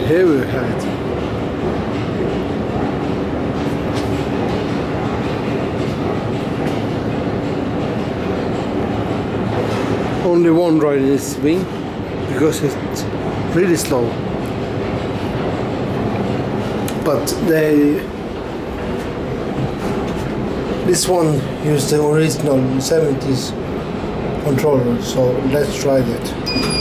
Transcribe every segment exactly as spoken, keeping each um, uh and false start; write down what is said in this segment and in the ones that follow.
here we have it. Only one ride in this wing because it's really slow. But they this one used the original seventies controller, so let's try that.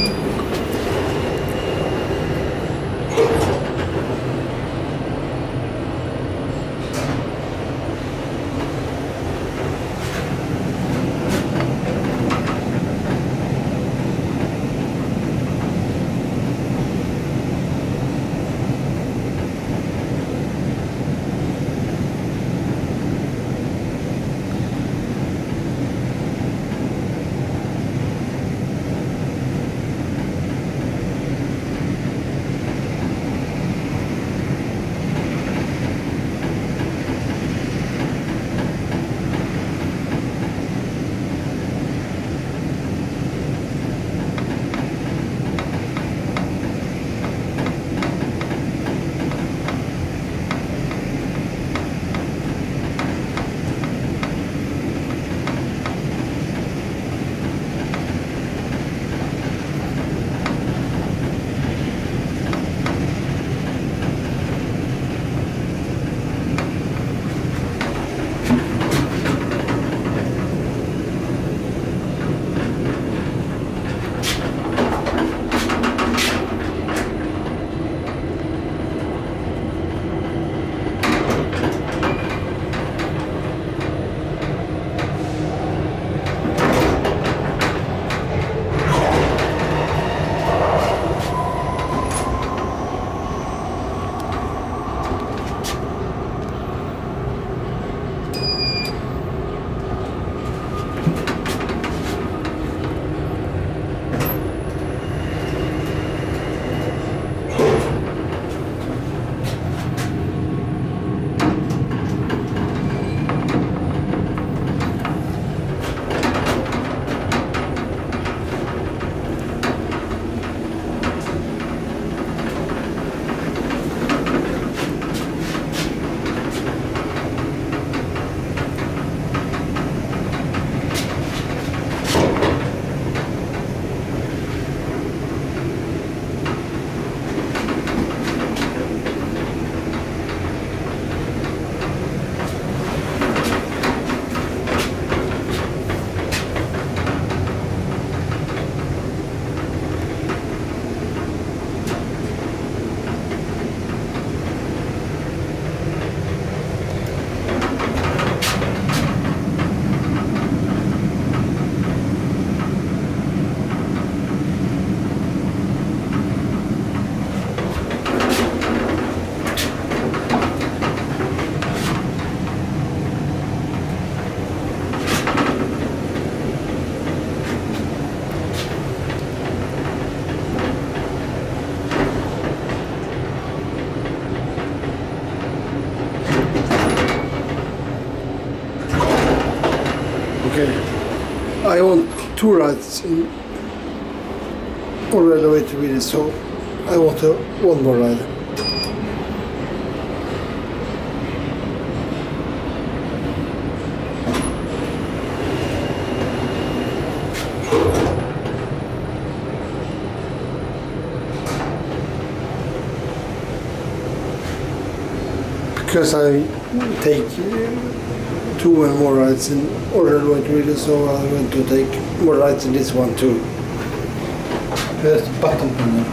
Okay, I want two rides in already way to read it, so I want a, one more ride. Because I take uh, two and more rides in order to read it, so I want to take more rides in this one too. There's the button panel.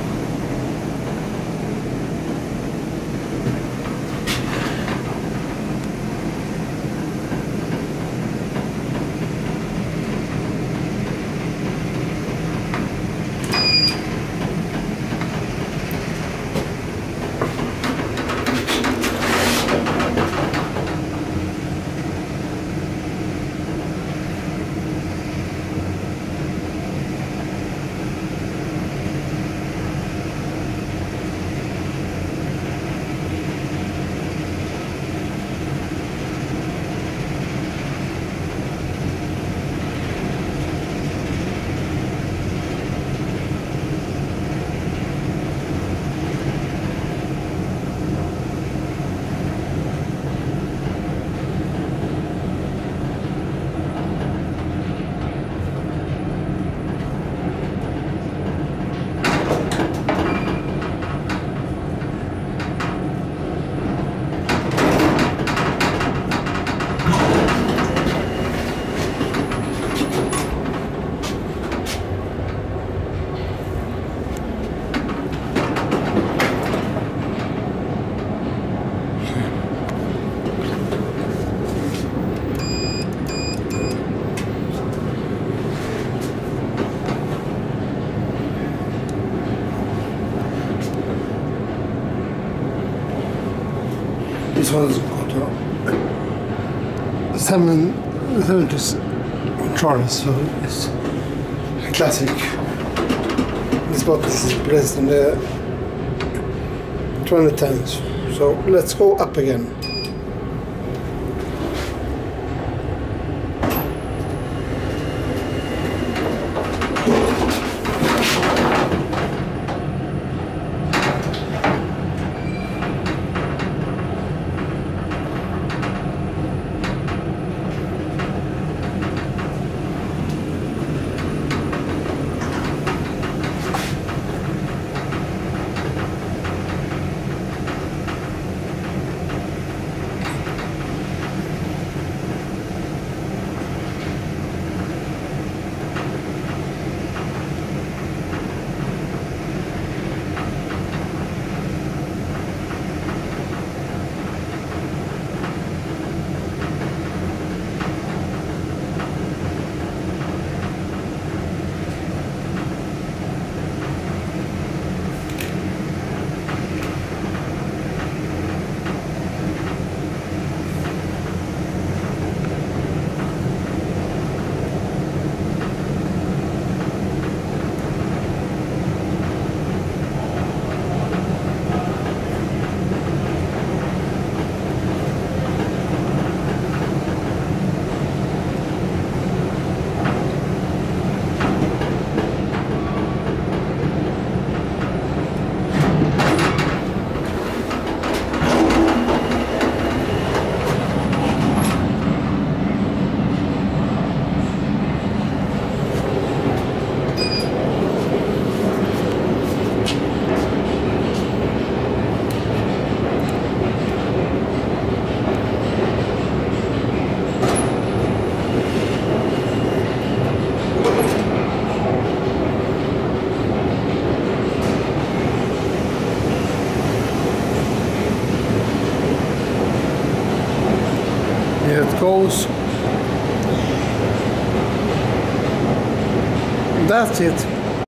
This one's got a seven seventies Charles, so it's a classic. This bottle is placed in the twenty tens. So let's go up again. Here it goes. That's it.